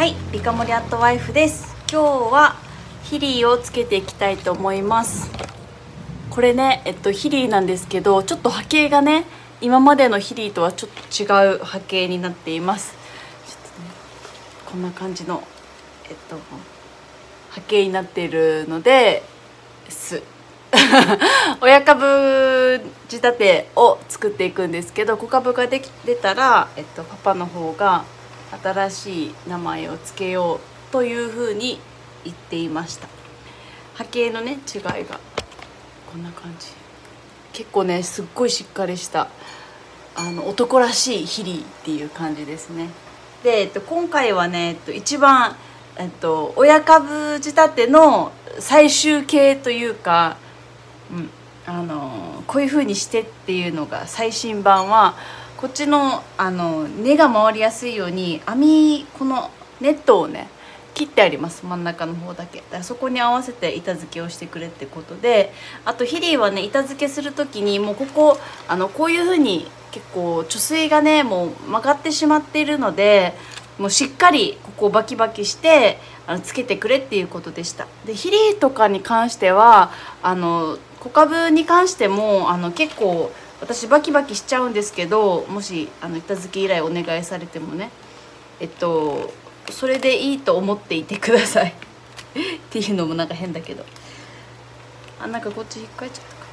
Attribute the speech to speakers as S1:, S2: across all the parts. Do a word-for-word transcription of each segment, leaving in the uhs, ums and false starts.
S1: はい、リカモリアットワイフです。今日はヒリーをつけていきたいと思います。これね、えっとヒリーなんですけど、ちょっと波形がね、今までのヒリーとはちょっと違う波形になっています。ちょっとね、こんな感じのえっと波形になっているのです親株仕立てを作っていくんですけど、子株ができ出たら、えっと、パパの方が新しい名前をつけようというふうに言っていました。波形のね違いがこんな感じ。結構ねすっごいしっかりしたあの男らしいヒリーっていう感じですね。で、えっと、今回はね、えっと、一番、えっと、親株仕立ての最終形というか、うん、あのこういう風にしてっていうのが最新版はこっちのあの根が回りやすいように網このネットをね切ってあります。真ん中の方だけだからそこに合わせて板付けをしてくれってことで、あとヒリーはね板付けする時にもうここあのこういう風に結構貯水がねもう曲がってしまっているので、もうしっかりここをバキバキしてあのつけてくれっていうことでした。でヒリーとかに関してはあの小株に関してもあの結構私バキバキしちゃうんですけど、もしあの板付け依頼お願いされてもね、えっとそれでいいと思っていてくださいっていうのもなんか変だけど、あ、なんかこっち引っかえちゃったか。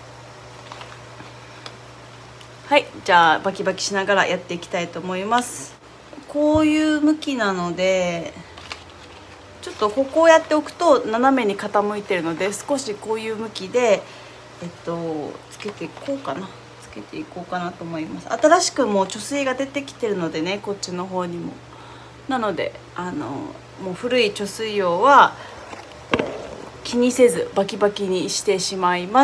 S1: はい、じゃあバキバキしながらやっていきたいと思います。こういう向きなのでちょっとここをやっておくと斜めに傾いてるので、少しこういう向きでえっとつけていこうかなつけていこうかなと思います。新しくもう貯水が出てきてるのでね、こっちの方にも。なのであのもう古い貯水用は気にせずバキバキにしてしまいます。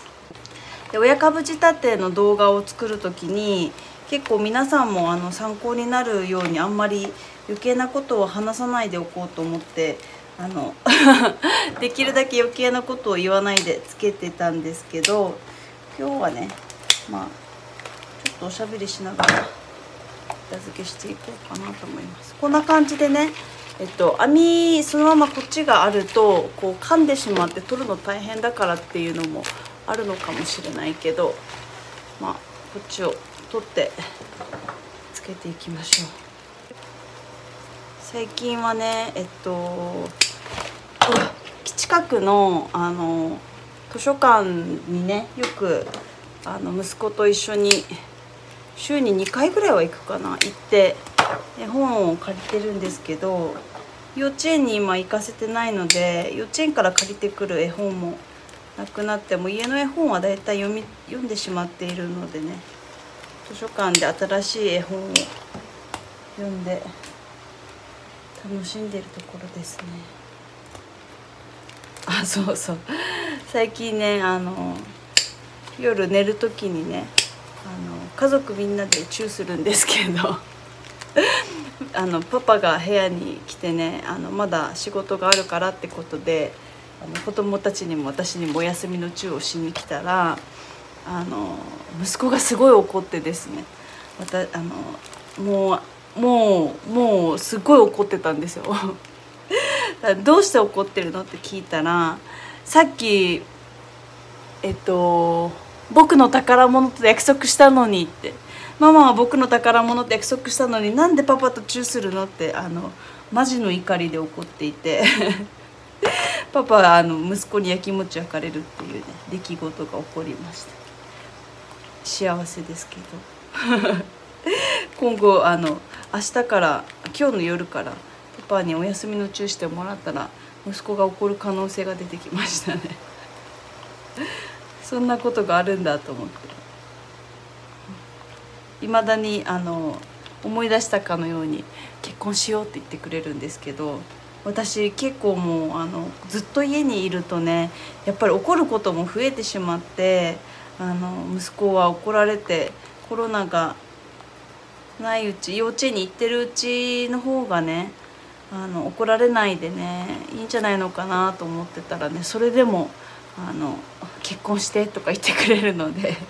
S1: で、親株仕立ての動画を作る時に結構皆さんもあの参考になるようにあんまり余計なことを話さないでおこうと思ってあのできるだけ余計なことを言わないでつけてたんですけど、今日はねまあちょっとおしゃべりしながら片付けしていこうかなと思います。こんな感じでね、えっと、網そのままこっちがあるとこう噛んでしまって取るの大変だからっていうのもあるのかもしれないけど、まあこっちを取ってつけていきましょう。最近はねえっと近くのあの図書館にねよくあの息子と一緒に週ににかいぐらいは行くかな、行って絵本を借りてるんですけど、幼稚園に今行かせてないので幼稚園から借りてくる絵本もなくなって、も家の絵本はだいたい読み読んでしまっているのでね、図書館で新しい絵本を読んで楽しんでるところですね。あ、そうそう、最近ねあの夜寝る時にねあの家族みんなでチューするんですけどあのパパが部屋に来てねあのまだ仕事があるからってことであの子供たちにも私にもお休みのチューをしに来たら、あの息子がすごい怒ってですね、またあのもうもうもうすごい怒ってたんですよどうして怒ってるのって聞いたら、さっきえっと僕の宝物と約束したのにって、ママは僕の宝物と約束したのになんでパパとチューするのってあのマジの怒りで怒っていてパパはあの息子にやきもち焼かれるっていうね出来事が起こりました。幸せですけど今後あの明日から今日の夜からパパにお休みのチューしてもらったら息子が怒る可能性が出てきましたねそんなことがあるんだと思って、いまだにあの思い出したかのように結婚しようって言ってくれるんですけど、私結構もうあのずっと家にいるとねやっぱり怒ることも増えてしまって、あの息子は怒られてコロナがないうち幼稚園に行ってるうちの方がねあの怒られないでねいいんじゃないのかなと思ってたらね、それでもあの結婚してとか言ってくれるので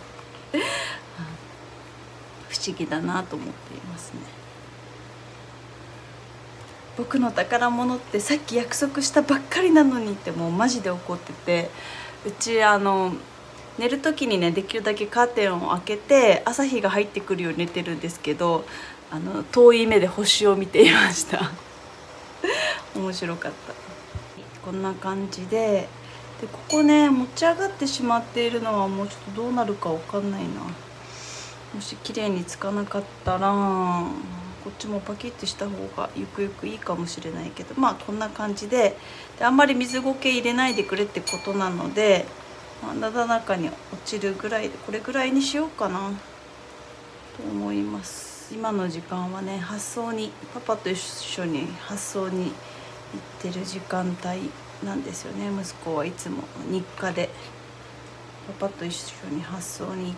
S1: 不思議だなと思っていますね。 僕の宝物ってさっき約束したばっかりなのにってもうマジで怒ってて、うちあの寝る時にねできるだけカーテンを開けて朝日が入ってくるように寝てるんですけど、あの遠い目で星を見ていました面白かった。こんな感じで、でここね持ち上がってしまっているのはもうちょっとどうなるかわかんないな。もし綺麗につかなかったらこっちもパキッとした方がゆくゆくいいかもしれないけど、まあこんな感じで、であんまり水ゴケ入れないでくれってことなので、まあ、なだらかに落ちるぐらいでこれぐらいにしようかなと思います。今の時間はね発送にパパと一緒に発送に行ってる時間帯なんですよね。息子はいつも日課でパパと一緒に発送に行って、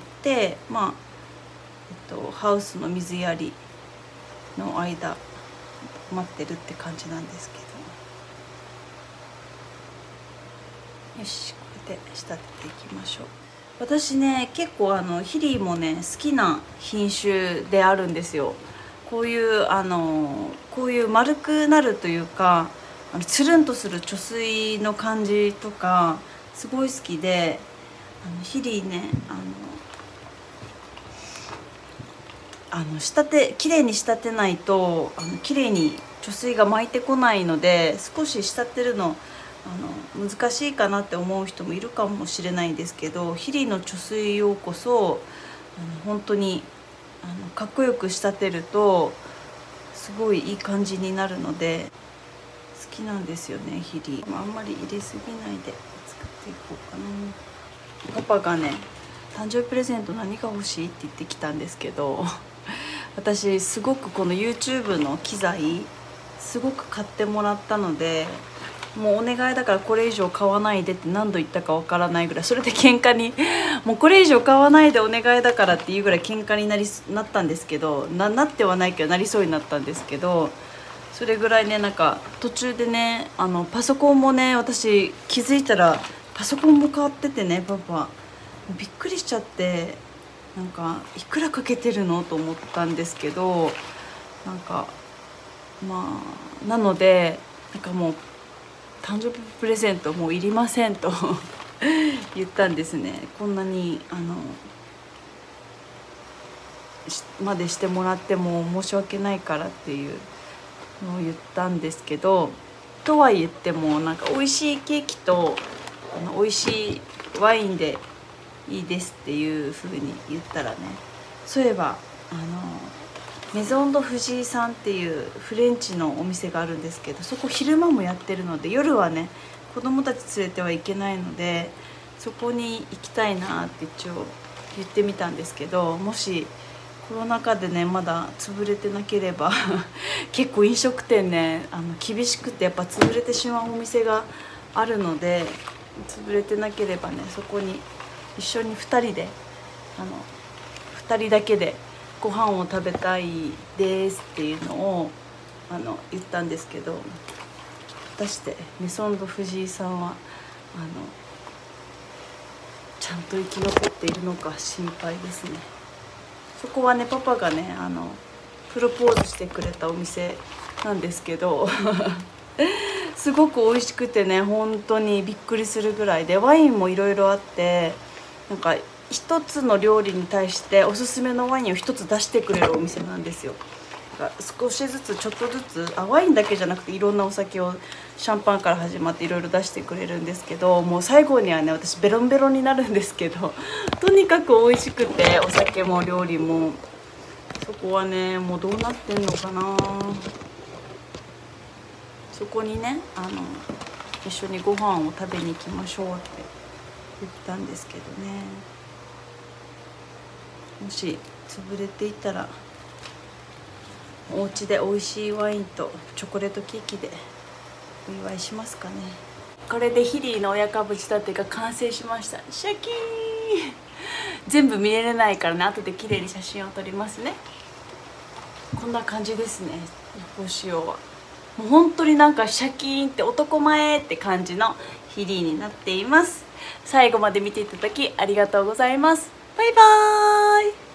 S1: まあ、えっと、ハウスの水やりの間待ってるって感じなんですけど、よしこれで仕立てていきましょう。私ね結構あのヒリもね好きな品種であるんですよ。こういうあのこういう丸くなるというか、あのつるんとする貯水の感じとかすごい好きで、あのヒリねあのあの仕立てきれいに仕立てないとあのきれいに貯水が巻いてこないので、少し仕立てるのあの難しいかなって思う人もいるかもしれないんですけど、ヒリの貯水をこそあの本当にあのかっこよく仕立てるとすごいいい感じになるので好きなんですよねヒリ。あんまり入れすぎないで作っていこうかな。パパがね誕生日プレゼント何が欲しいって言ってきたんですけど私すごくこの YouTube の機材すごく買ってもらったので、もうお願いだからこれ以上買わないでって何度言ったかわからないぐらい、それで喧嘩にもうこれ以上買わないでお願いだからっていうぐらい喧嘩になりなったんですけど、 な, なってはないけどなりそうになったんですけど、それぐらいねなんか途中でねあのパソコンもね私気づいたらパソコンも変わっててね、パパびっくりしちゃって、なんかいくらかけてるのと思ったんですけど、なんかまあなのでなんかもう誕生日プレゼントもういりませんと言ったんですね。こんなにあのまでしてもらっても申し訳ないからっていうのを言ったんですけど、とは言ってもなんか美味しいケーキとあの美味しいワインでいいですっていう風に言ったらね、そういえばあのメゾンド藤井さんっていうフレンチのお店があるんですけど、そこ昼間もやってるので夜はね子供たち連れてはいけないのでそこに行きたいなって一応言ってみたんですけど、もしコロナ禍でねまだ潰れてなければ結構飲食店ねあの厳しくてやっぱ潰れてしまうお店があるので、潰れてなければねそこに一緒にふたりであのふたりだけでご飯を食べたいですっていうのをあの言ったんですけど、果たしてメソンド藤井さんはあのちゃんと生き残っているのか心配ですね。そこはねパパがねあのプロポーズしてくれたお店なんですけどすごく美味しくてね本当にびっくりするぐらいで、ワインもいろいろあって、なんか一つの料理に対しておすすめのワインを一つ出してくれるお店なんですよ。少しずつちょっとずつあワインだけじゃなくていろんなお酒をシャンパンから始まっていろいろ出してくれるんですけど、もう最後にはね私ベロンベロンになるんですけどとにかく美味しくて、お酒も料理もそこはねもうどうなってんのかな。そこにねあの一緒にご飯を食べに行きましょうって言ったんですけどね、もし潰れていたらお家で美味しいワインとチョコレートケーキでお祝いしますかね。これでヒリーの親株仕立てが完成しました。シャキーン全部見れないからね後で綺麗に写真を撮りますね。こんな感じですね。こうしようはもう本当になんかシャキーンって男前って感じのヒリーになっています。最後まで見ていただきありがとうございます。バイバーイ。